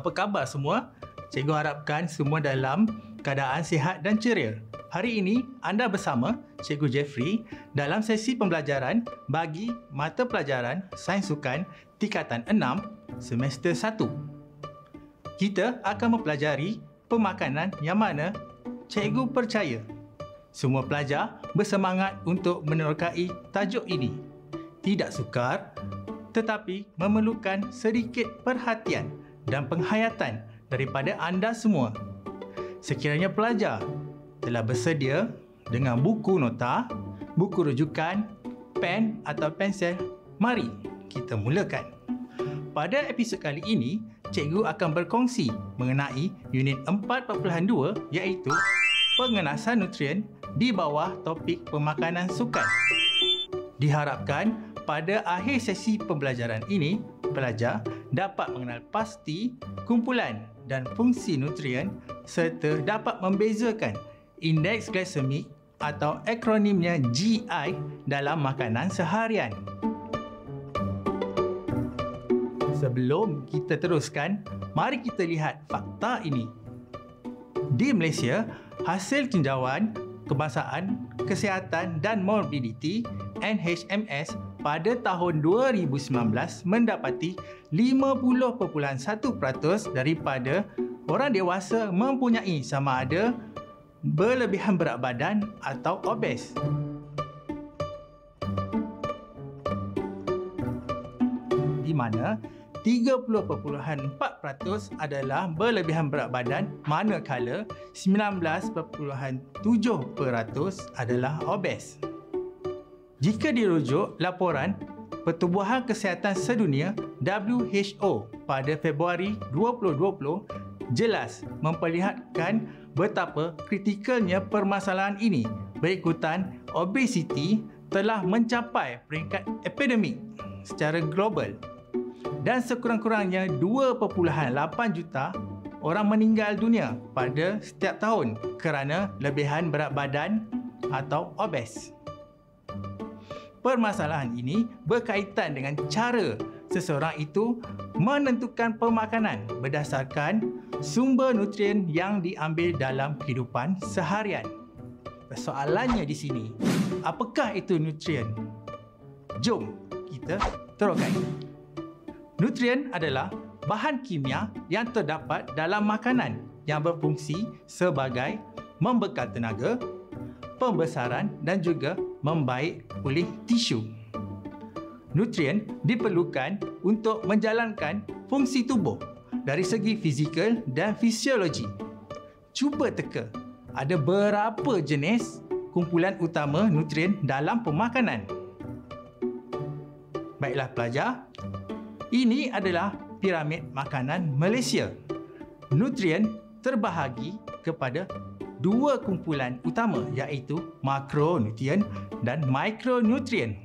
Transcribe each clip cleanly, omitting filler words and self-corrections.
Apa khabar semua? Cikgu harapkan semua dalam keadaan sihat dan ceria. Hari ini anda bersama Cikgu Jeffrey dalam sesi pembelajaran bagi mata pelajaran Sains Sukan tingkatan 6 semester 1. Kita akan mempelajari pemakanan yang mana cikgu percaya semua pelajar bersemangat untuk menerokai tajuk ini. Tidak sukar tetapi memerlukan sedikit perhatian dan penghayatan daripada anda semua. Sekiranya pelajar telah bersedia dengan buku nota, buku rujukan, pen atau pensel, mari kita mulakan. Pada episod kali ini, cikgu akan berkongsi mengenai unit 4.2 iaitu pengenasan nutrien di bawah topik pemakanan sukan. Diharapkan pada akhir sesi pembelajaran ini, pelajar dapat mengenal pasti kumpulan dan fungsi nutrien serta dapat membezakan indeks glisemik atau akronimnya GI dalam makanan seharian. Sebelum kita teruskan, mari kita lihat fakta ini. Di Malaysia, hasil tinjauan Kebangsaan Kesihatan dan Morbiditi NHMS pada tahun 2019 mendapati 50.1% daripada orang dewasa mempunyai sama ada berlebihan berat badan atau obes. Di mana 30.4% adalah berlebihan berat badan, manakala 19.7% adalah obes. Jika dirujuk laporan Pertubuhan Kesihatan Sedunia WHO pada Februari 2020 jelas memperlihatkan betapa kritikalnya permasalahan ini berikutan obesiti telah mencapai peringkat epidemik secara global dan sekurang-kurangnya 2.8 juta orang meninggal dunia pada setiap tahun kerana lebihan berat badan atau obes. Permasalahan ini berkaitan dengan cara seseorang itu menentukan pemakanan berdasarkan sumber nutrien yang diambil dalam kehidupan seharian. Soalannya di sini, apakah itu nutrien? Jom kita teruskan. Nutrien adalah bahan kimia yang terdapat dalam makanan yang berfungsi sebagai membekal tenaga, pembesaran dan juga membaik pulih tisu. Nutrien diperlukan untuk menjalankan fungsi tubuh dari segi fizikal dan fisiologi. Cuba teka, ada berapa jenis kumpulan utama nutrien dalam pemakanan? Baiklah pelajar, ini adalah piramid makanan Malaysia. Nutrien terbahagi kepada dua kumpulan utama iaitu makronutrien dan mikronutrien.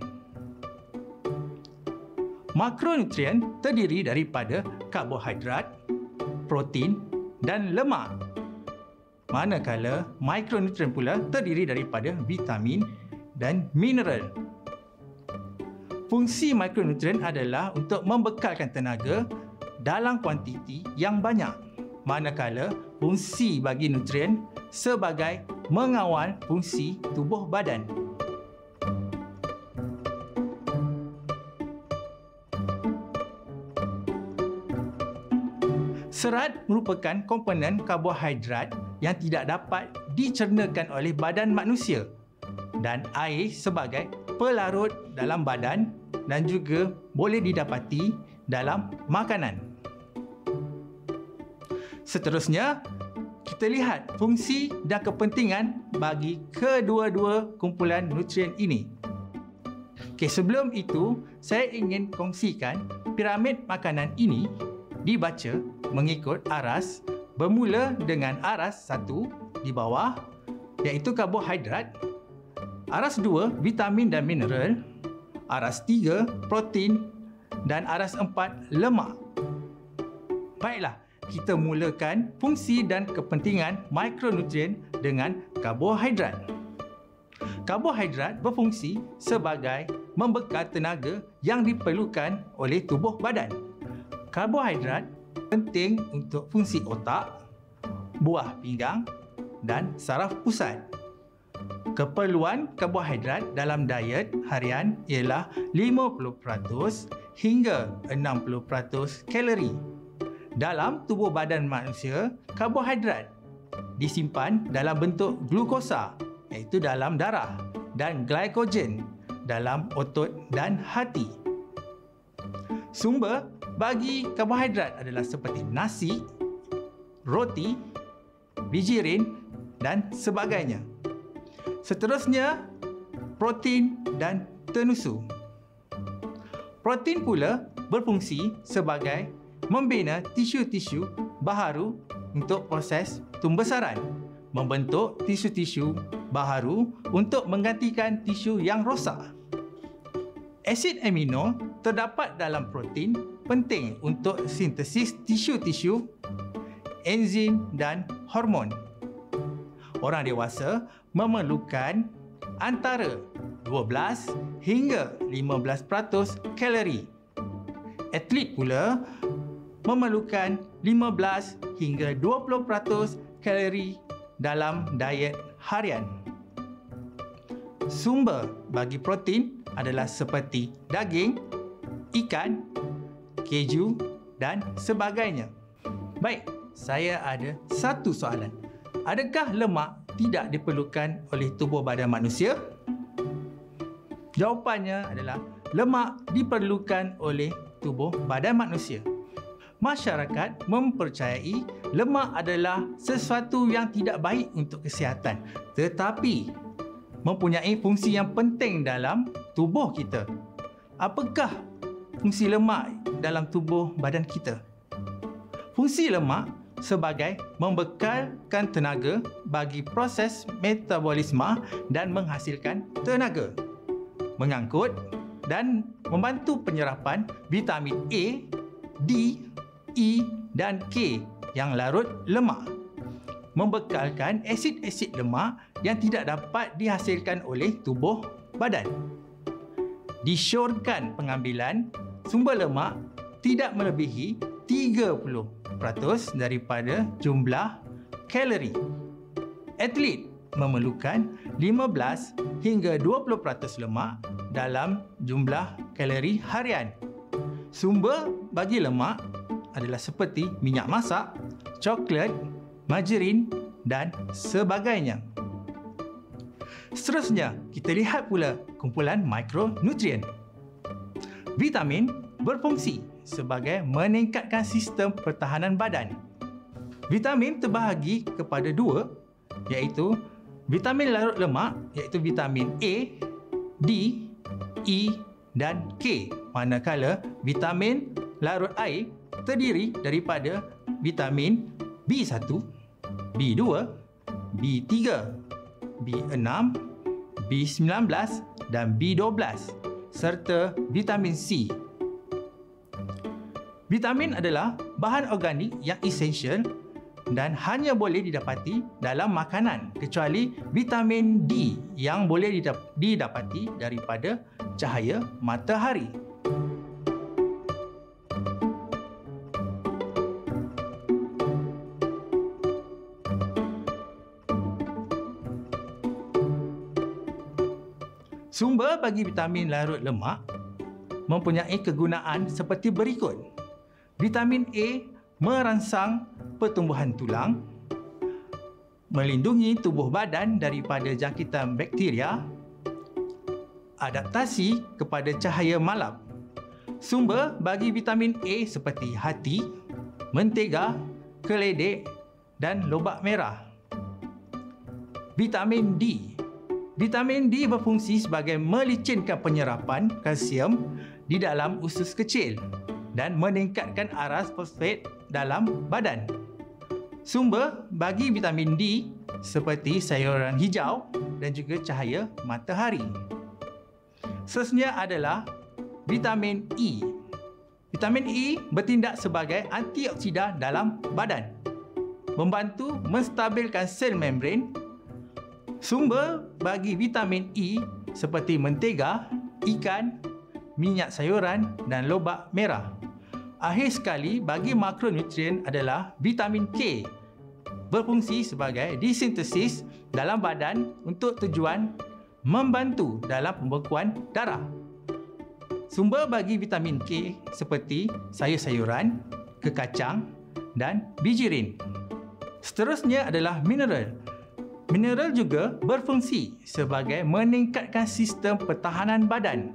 Makronutrien terdiri daripada karbohidrat, protein dan lemak. Manakala mikronutrien pula terdiri daripada vitamin dan mineral. Fungsi mikronutrien adalah untuk membekalkan tenaga dalam kuantiti yang banyak. Manakala fungsi bagi nutrien sebagai mengawal fungsi tubuh badan. Serat merupakan komponen karbohidrat yang tidak dapat dicernakan oleh badan manusia dan air sebagai pelarut dalam badan dan juga boleh didapati dalam makanan. Seterusnya, kita lihat fungsi dan kepentingan bagi kedua-dua kumpulan nutrien ini. Sebelum itu, saya ingin kongsikan piramid makanan ini dibaca mengikut aras bermula dengan aras 1 di bawah iaitu karbohidrat, aras 2 vitamin dan mineral, aras 3 protein dan aras 4 lemak. Baiklah, kita mulakan fungsi dan kepentingan mikronutrien dengan karbohidrat. Karbohidrat berfungsi sebagai membekal tenaga yang diperlukan oleh tubuh badan. Karbohidrat penting untuk fungsi otak, buah pinggang dan saraf pusat. Keperluan karbohidrat dalam diet harian ialah 50% hingga 60% kalori. Dalam tubuh badan manusia, karbohidrat disimpan dalam bentuk glukosa iaitu dalam darah dan glycogen dalam otot dan hati. Sumber bagi karbohidrat adalah seperti nasi, roti, biji rin dan sebagainya. Seterusnya, protein dan tenusu. Protein pula berfungsi sebagai membina tisu-tisu baharu untuk proses pembesaran, membentuk tisu-tisu baharu untuk menggantikan tisu yang rosak. Asid amino terdapat dalam protein penting untuk sintesis tisu-tisu, enzim dan hormon. Orang dewasa memerlukan antara 12 hingga 15% kalori. Atlet pula memerlukan 15 hingga 20% kalori dalam diet harian. Sumber bagi protein adalah seperti daging, ikan, keju dan sebagainya. Baik, saya ada satu soalan. Adakah lemak tidak diperlukan oleh tubuh badan manusia? Jawapannya adalah lemak diperlukan oleh tubuh badan manusia. Masyarakat mempercayai lemak adalah sesuatu yang tidak baik untuk kesihatan, tetapi mempunyai fungsi yang penting dalam tubuh kita. Apakah fungsi lemak dalam tubuh badan kita? Fungsi lemak sebagai membekalkan tenaga bagi proses metabolisme dan menghasilkan tenaga, mengangkut dan membantu penyerapan vitamin A, D, E dan K yang larut lemak, membekalkan asid-asid lemak yang tidak dapat dihasilkan oleh tubuh badan. Disyorkan pengambilan sumber lemak tidak melebihi 30% daripada jumlah kalori. Atlet memerlukan 15 hingga 20% lemak dalam jumlah kalori harian. Sumber bagi lemak adalah seperti minyak masak, coklat, margarin dan sebagainya. Seterusnya, kita lihat pula kumpulan mikronutrien. Vitamin berfungsi sebagai meningkatkan sistem pertahanan badan. Vitamin terbahagi kepada dua, iaitu vitamin larut lemak iaitu vitamin A, D, E dan K, manakala vitamin larut air terdiri daripada vitamin B1, B2, B3, B6, B19 dan B12 serta vitamin C. Vitamin adalah bahan organik yang esensial dan hanya boleh didapati dalam makanan kecuali vitamin D yang boleh didapati daripada cahaya matahari. Sumber bagi vitamin larut lemak mempunyai kegunaan seperti berikut. Vitamin A merangsang pertumbuhan tulang, melindungi tubuh badan daripada jangkitan bakteria, adaptasi kepada cahaya malam. Sumber bagi vitamin A seperti hati, mentega, keledek dan lobak merah. Vitamin D. Vitamin D berfungsi sebagai melicinkan penyerapan kalsium di dalam usus kecil dan meningkatkan aras fosfat dalam badan. Sumber bagi vitamin D seperti sayuran hijau dan juga cahaya matahari. Seterusnya adalah vitamin E. Vitamin E bertindak sebagai antioksida dalam badan, membantu menstabilkan sel membran. Sumber bagi vitamin E seperti mentega, ikan, minyak sayuran dan lobak merah. Akhir sekali, bagi makronutrien adalah vitamin K, berfungsi sebagai disintesis dalam badan untuk tujuan membantu dalam pembekuan darah. Sumber bagi vitamin K seperti sayur-sayuran, kekacang dan bijirin. Seterusnya adalah mineral. Mineral juga berfungsi sebagai meningkatkan sistem pertahanan badan.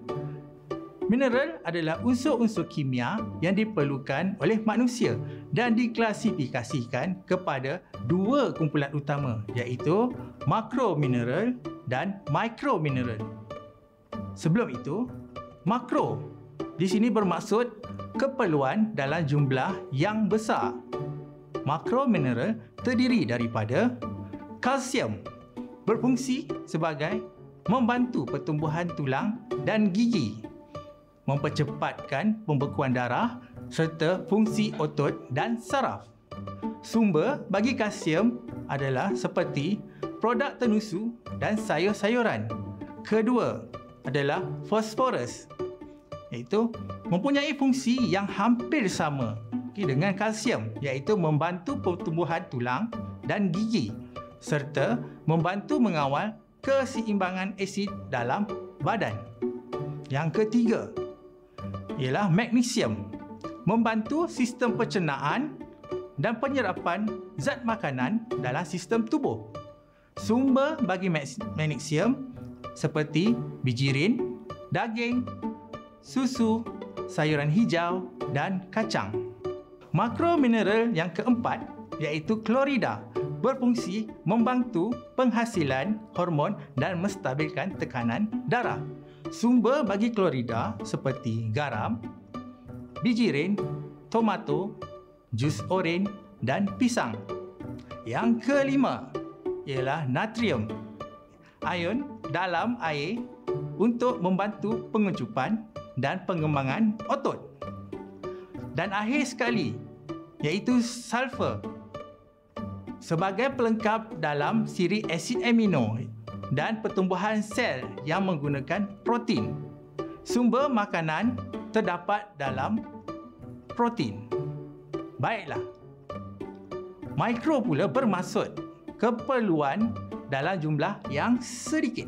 Mineral adalah unsur-unsur kimia yang diperlukan oleh manusia dan diklasifikasikan kepada dua kumpulan utama, iaitu makromineral dan mikromineral. Sebelum itu, makro di sini bermaksud keperluan dalam jumlah yang besar. Makromineral terdiri daripada kalsium, berfungsi sebagai membantu pertumbuhan tulang dan gigi, mempercepatkan pembekuan darah serta fungsi otot dan saraf. Sumber bagi kalsium adalah seperti produk tenusu dan sayur-sayuran. Kedua adalah fosforus, iaitu mempunyai fungsi yang hampir sama dengan kalsium, iaitu membantu pertumbuhan tulang dan gigi serta membantu mengawal keseimbangan asid dalam badan. Yang ketiga ialah magnesium, membantu sistem pencernaan dan penyerapan zat makanan dalam sistem tubuh. Sumber bagi magnesium seperti bijirin, daging, susu, sayuran hijau dan kacang. Makromineral yang keempat iaitu klorida, berfungsi membantu penghasilan hormon dan menstabilkan tekanan darah. Sumber bagi klorida seperti garam, bijirin, tomato, jus oren dan pisang. Yang kelima ialah natrium, ion dalam air untuk membantu pengecupan dan pengembangan otot. Dan akhir sekali iaitu sulfur, sebagai pelengkap dalam siri asid amino dan pertumbuhan sel yang menggunakan protein. Sumber makanan terdapat dalam protein. Baiklah. Mikro pula bermaksud keperluan dalam jumlah yang sedikit.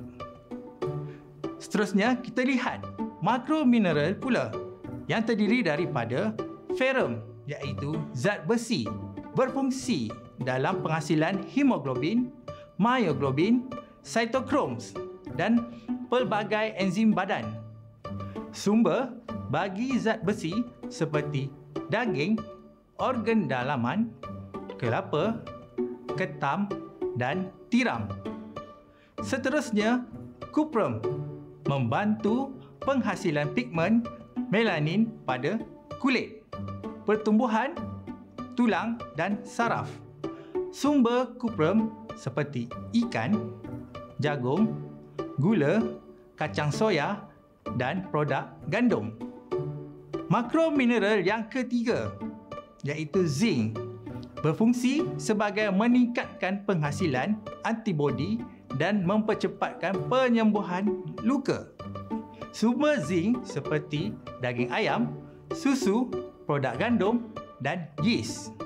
Seterusnya kita lihat makromineral pula yang terdiri daripada ferrum, iaitu zat besi, berfungsi dalam penghasilan hemoglobin, myoglobin, cytochromes dan pelbagai enzim badan. Sumber bagi zat besi seperti daging, organ dalaman, kelapa, ketam dan tiram. Seterusnya, kuprum, membantu penghasilan pigmen melanin pada kulit, pertumbuhan tulang dan saraf. Sumber kuprum seperti ikan, jagung, gula, kacang soya dan produk gandum. Makromineral yang ketiga iaitu zinc, berfungsi sebagai meningkatkan penghasilan antibodi dan mempercepatkan penyembuhan luka. Sumber zinc seperti daging ayam, susu, produk gandum dan yeast.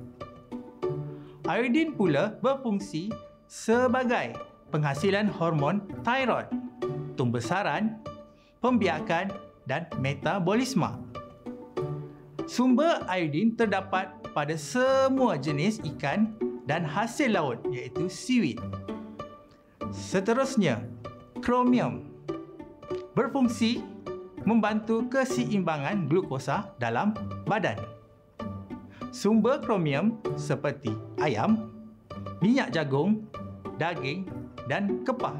Iodin pula berfungsi sebagai penghasilan hormon thyroid, tumbesaran, pembiakan dan metabolisme. Sumber iodin terdapat pada semua jenis ikan dan hasil laut iaitu seaweed. Seterusnya, kromium berfungsi membantu keseimbangan glukosa dalam badan. Sumber kromium seperti ayam, minyak jagung, daging dan kepah.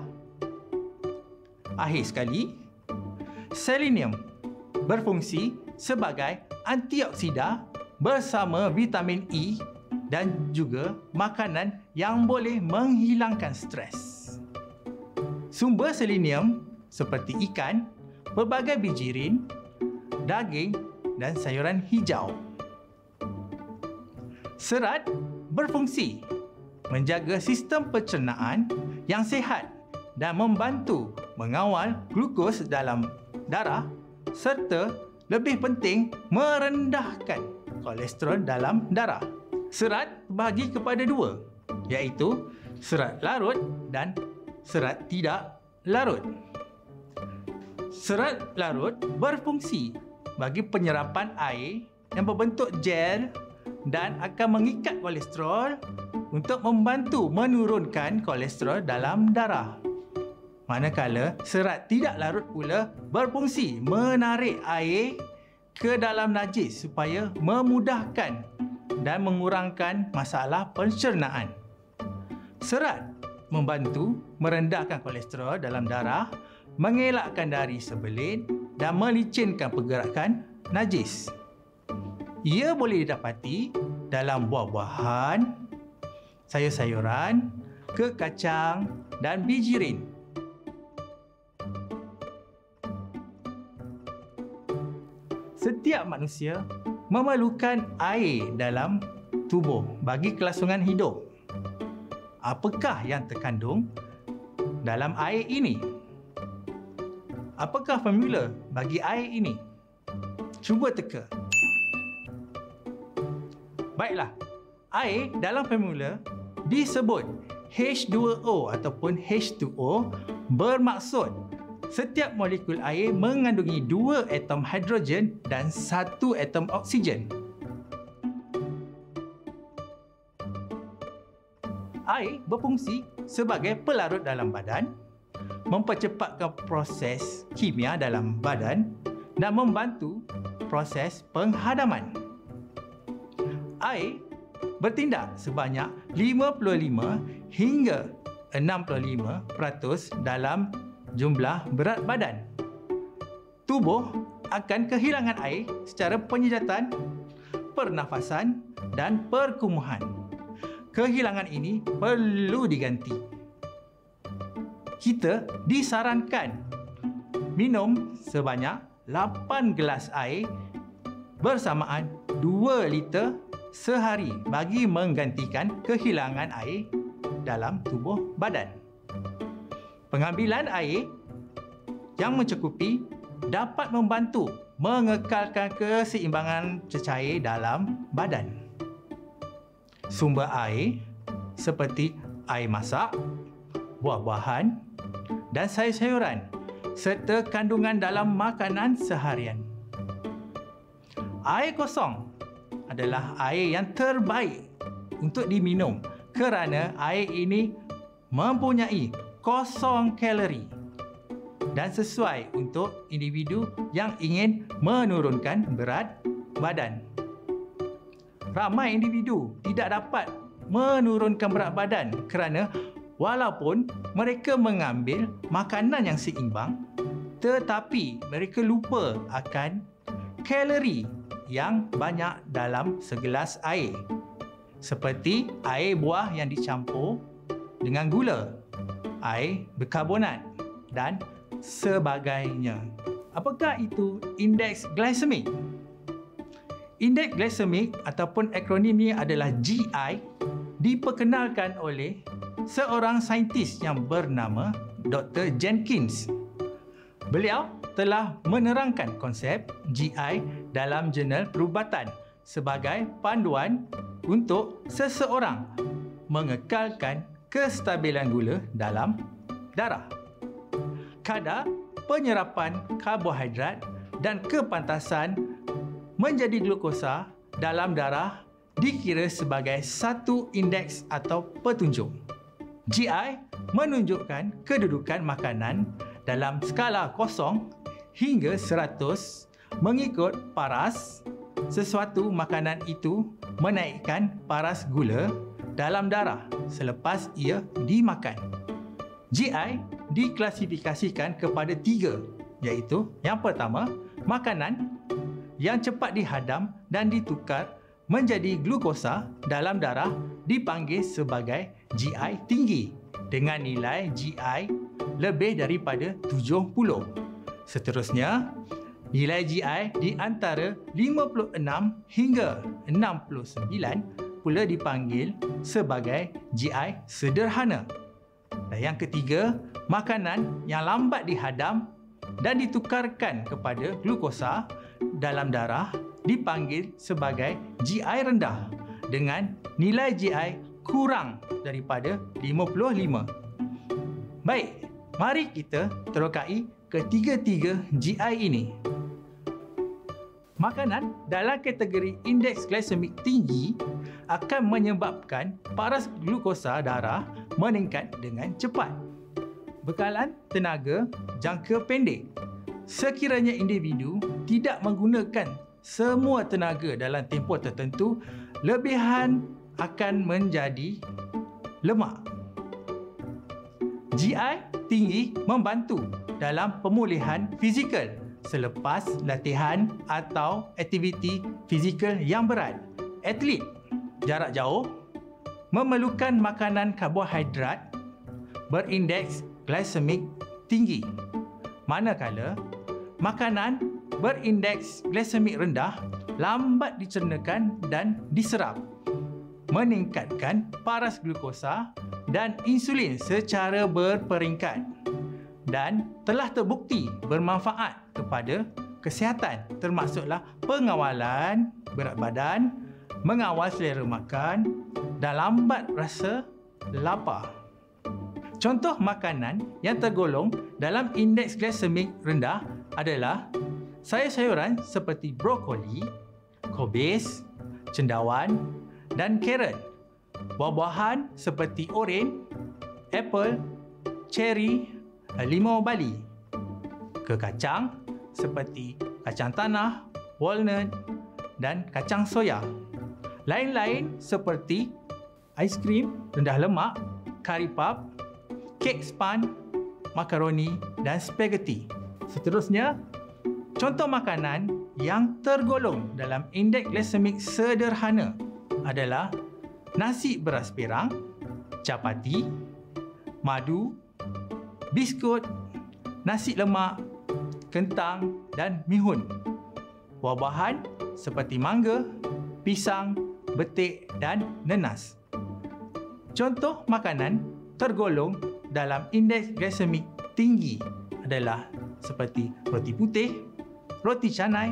Akhir sekali, selenium berfungsi sebagai antioksida bersama vitamin E dan juga makanan yang boleh menghilangkan stres. Sumber selenium seperti ikan, pelbagai bijirin, daging dan sayuran hijau. Serat berfungsi menjaga sistem pencernaan yang sihat dan membantu mengawal glukos dalam darah serta lebih penting merendahkan kolesterol dalam darah. Serat bagi kepada dua, iaitu serat larut dan serat tidak larut. Serat larut berfungsi bagi penyerapan air yang berbentuk gel dan akan mengikat kolesterol untuk membantu menurunkan kolesterol dalam darah. Manakala serat tidak larut pula berfungsi menarik air ke dalam najis supaya memudahkan dan mengurangkan masalah pencernaan. Serat membantu merendahkan kolesterol dalam darah, mengelakkan dari sebelit dan melicinkan pergerakan najis. Ia boleh didapati dalam buah-buahan, sayur-sayuran, kekacang dan bijirin. Setiap manusia memerlukan air dalam tubuh bagi kelangsungan hidup. Apakah yang terkandung dalam air ini? Apakah formula bagi air ini? Cuba teka. Baiklah, air dalam formula disebut H2O ataupun H2O bermaksud setiap molekul air mengandungi 2 atom hidrogen dan 1 atom oksigen. Air berfungsi sebagai pelarut dalam badan, mempercepatkan proses kimia dalam badan dan membantu proses penghadaman. Air bertindak sebanyak 55 hingga 65% dalam jumlah berat badan. Tubuh akan kehilangan air secara penyedatan, pernafasan dan perkumuhan. Kehilangan ini perlu diganti. Kita disarankan minum sebanyak 8 gelas air bersamaan 2 liter sehari bagi menggantikan kehilangan air dalam tubuh badan. Pengambilan air yang mencukupi dapat membantu mengekalkan keseimbangan cecair dalam badan. Sumber air seperti air masak, buah-buahan dan sayur-sayuran serta kandungan dalam makanan seharian. Air kosong adalah air yang terbaik untuk diminum kerana air ini mempunyai kosong kalori dan sesuai untuk individu yang ingin menurunkan berat badan. Ramai individu tidak dapat menurunkan berat badan kerana walaupun mereka mengambil makanan yang seimbang, tetapi mereka lupa akan kalori yang banyak dalam segelas air, seperti air buah yang dicampur dengan gula, air berkarbonat dan sebagainya. Apakah itu indeks glikemik? Indeks glikemik ataupun akronimnya adalah GI diperkenalkan oleh seorang saintis yang bernama Dr. Jenkins. Beliau telah menerangkan konsep GI dalam jurnal perubatan sebagai panduan untuk seseorang mengekalkan kestabilan gula dalam darah. Kadar penyerapan karbohidrat dan kepantasan menjadi glukosa dalam darah dikira sebagai satu indeks atau petunjuk. GI menunjukkan kedudukan makanan dalam skala 0 hingga 100 mengikut paras. Sesuatu makanan itu menaikkan paras gula dalam darah selepas ia dimakan. GI diklasifikasikan kepada 3, iaitu yang pertama, makanan yang cepat dihadam dan ditukar menjadi glukosa dalam darah dipanggil sebagai GI tinggi dengan nilai GI lebih daripada 70. Seterusnya, nilai GI di antara 56 hingga 69 pula dipanggil sebagai GI sederhana. Dan yang ketiga, makanan yang lambat dihadam dan ditukarkan kepada glukosa dalam darah dipanggil sebagai GI rendah dengan nilai GI kurang daripada 55. Baik, mari kita terokai ketiga-tiga GI ini. Makanan dalam kategori indeks glikemik tinggi akan menyebabkan paras glukosa darah meningkat dengan cepat. Bekalan tenaga jangka pendek. Sekiranya individu tidak menggunakan semua tenaga dalam tempoh tertentu, lebihan akan menjadi lemak. GI tinggi membantu dalam pemulihan fizikal selepas latihan atau aktiviti fizikal yang berat. Atlet jarak jauh memerlukan makanan karbohidrat berindeks glikemik tinggi, manakala makanan berindeks glikemik rendah lambat dicernakan dan diserap, meningkatkan paras glukosa dan insulin secara berperingkat, dan telah terbukti bermanfaat kepada kesihatan, termasuklah pengawalan berat badan, mengawal selera makan dan lambat rasa lapar. Contoh makanan yang tergolong dalam indeks glikemik rendah adalah sayur-sayuran seperti brokoli, kobis, cendawan dan carrot. Buah-buahan seperti oren, apple, cherry, limau Bali. Kekacang seperti kacang tanah, walnut dan kacang soya. Lain-lain seperti aiskrim rendah lemak, kari puff, kek span, makaroni dan spaghetti. Seterusnya, contoh makanan yang tergolong dalam indeks glikemik sederhana adalah nasi beras perang, capati, madu, biskut, nasi lemak, kentang dan mihun. Buah-buahan seperti mangga, pisang, betik dan nenas. Contoh makanan tergolong dalam indeks glikemik tinggi adalah seperti roti putih, roti canai,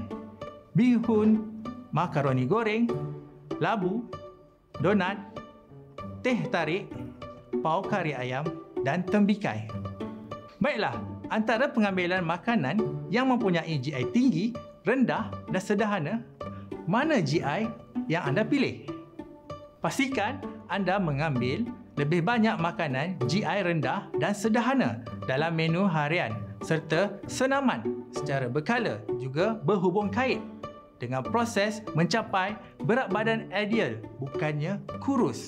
bihun, makaroni goreng, labu, donat, teh tarik, pau kari ayam dan tembikai. Baiklah, antara pengambilan makanan yang mempunyai GI tinggi, rendah dan sederhana, mana GI yang anda pilih? Pastikan anda mengambil lebih banyak makanan GI rendah dan sederhana dalam menu harian serta senaman secara berkala juga berhubung kait dengan proses mencapai berat badan ideal, bukannya kurus.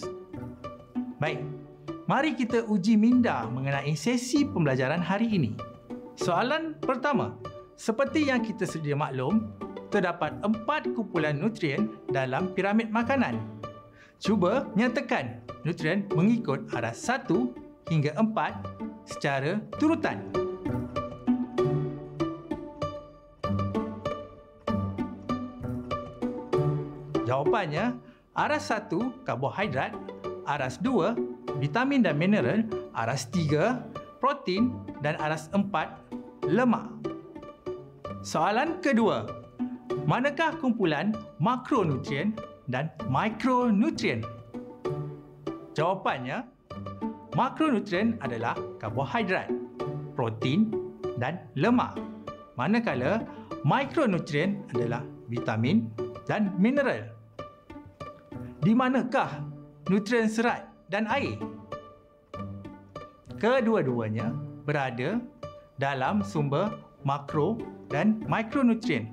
Baik, mari kita uji minda mengenai sesi pembelajaran hari ini. Soalan pertama, seperti yang kita sedia maklum, terdapat 4 kumpulan nutrien dalam piramid makanan. Cuba nyatakan nutrien mengikut arah 1 hingga 4 secara turutan. Jawapannya, aras 1 karbohidrat, aras 2 vitamin dan mineral, aras 3 protein dan aras 4 lemak. Soalan kedua, manakah kumpulan makronutrien dan mikronutrien? Jawapannya, makronutrien adalah karbohidrat, protein dan lemak, manakala mikronutrien adalah vitamin dan mineral. Di manakah nutrien serat dan air? Kedua-duanya berada dalam sumber makro dan mikronutrien.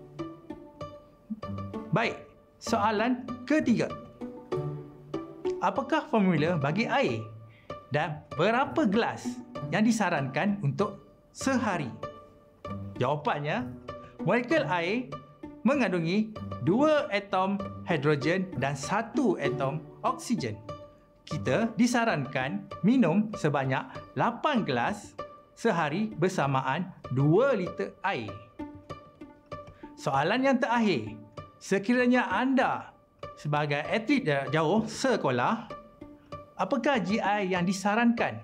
Baik, soalan ketiga. Apakah formula bagi air dan berapa gelas yang disarankan untuk sehari? Jawapannya, molekul air mengandungi 2 atom hidrogen dan 1 atom oksigen. Kita disarankan minum sebanyak 8 gelas sehari bersamaan 2 liter air. Soalan yang terakhir, sekiranya anda sebagai atlet jarak jauh sekolah, apakah GI yang disarankan?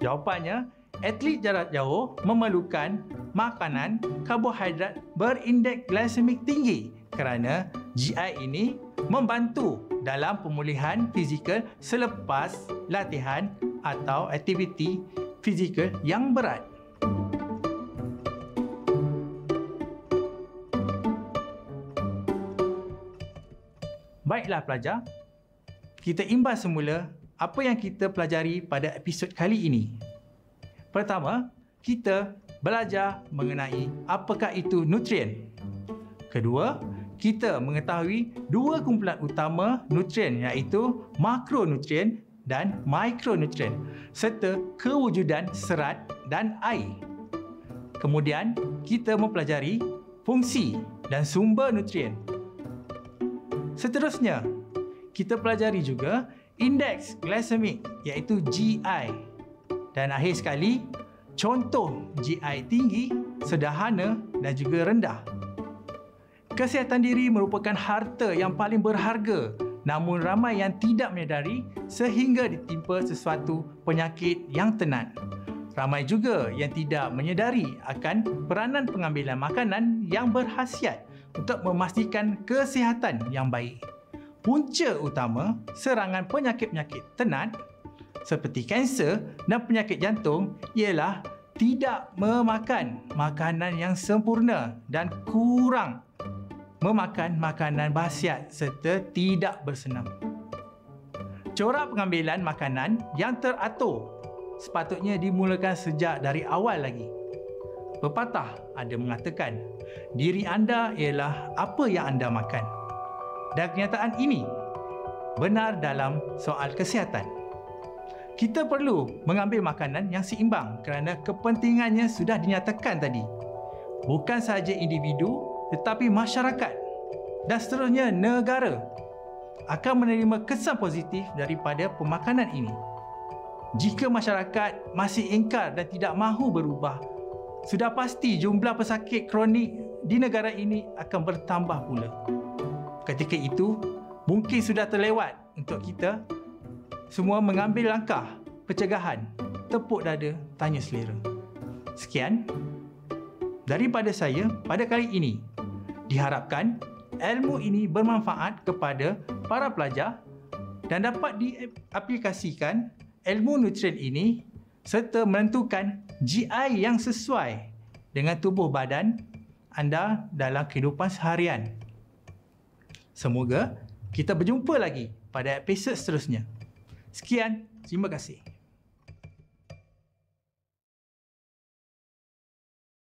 Jawapannya, atlet jarak jauh memerlukan makanan karbohidrat berindeks glikemik tinggi kerana GI ini membantu dalam pemulihan fizikal selepas latihan atau aktiviti fizikal yang berat. Baiklah pelajar, kita imbas semula apa yang kita pelajari pada episod kali ini. Pertama, kita belajar mengenai apakah itu nutrien. Kedua, kita mengetahui dua kumpulan utama nutrien iaitu makronutrien dan mikronutrien serta kewujudan serat dan air. Kemudian, kita mempelajari fungsi dan sumber nutrien. Seterusnya, kita pelajari juga indeks glikemik iaitu GI. Dan akhir sekali, contoh GI tinggi, sederhana dan juga rendah. Kesihatan diri merupakan harta yang paling berharga, namun ramai yang tidak menyedari sehingga ditimpa sesuatu penyakit yang tenat. Ramai juga yang tidak menyedari akan peranan pengambilan makanan yang berkhasiat untuk memastikan kesihatan yang baik. Punca utama serangan penyakit-penyakit tenat seperti kanser dan penyakit jantung ialah tidak memakan makanan yang sempurna dan kurang memakan makanan khasiat serta tidak bersenam. Corak pengambilan makanan yang teratur sepatutnya dimulakan sejak dari awal lagi. Pepatah ada mengatakan, diri anda ialah apa yang anda makan. Dan kenyataan ini benar dalam soal kesihatan. Kita perlu mengambil makanan yang seimbang kerana kepentingannya sudah dinyatakan tadi. Bukan sahaja individu tetapi masyarakat dan seterusnya negara akan menerima kesan positif daripada pemakanan ini. Jika masyarakat masih ingkar dan tidak mahu berubah, sudah pasti jumlah pesakit kronik di negara ini akan bertambah pula. Ketika itu, mungkin sudah terlewat untuk kita semua mengambil langkah pencegahan, tepuk dada, tanya selera. Sekian daripada saya pada kali ini. Diharapkan ilmu ini bermanfaat kepada para pelajar dan dapat diaplikasikan ilmu nutrien ini serta menentukan GI yang sesuai dengan tubuh badan anda dalam kehidupan seharian. Semoga kita berjumpa lagi pada episod seterusnya. Sekian, terima kasih.